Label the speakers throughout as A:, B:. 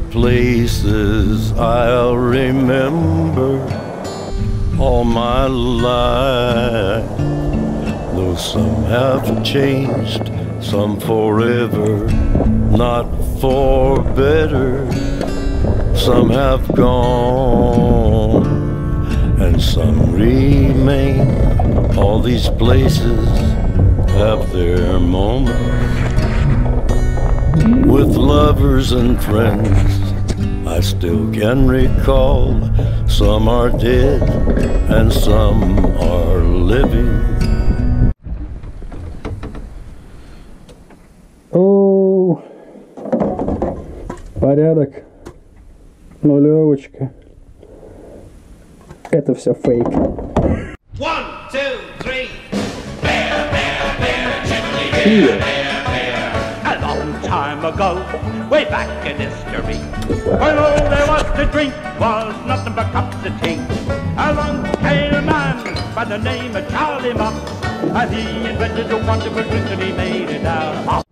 A: places I'll remember all my life. Though some have changed, some forever, not for better. Some have gone and some remain. All these places have their moments. With lovers and friends I still can recall. Some are dead and some are living.
B: О, порядок, нулевочка. Это все фейк.
C: 1, 2, 3. Bear, bear, bear, chimney bear, bear, bear. A long time ago, way back in history, when all there was to drink was nothing but cups of tea, along came a man by the name of Charlie Mop, and he invented a wonderful drink and he made it out of hop.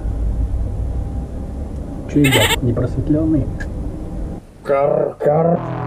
B: Че, ребят, непросветленный? Кар-кар.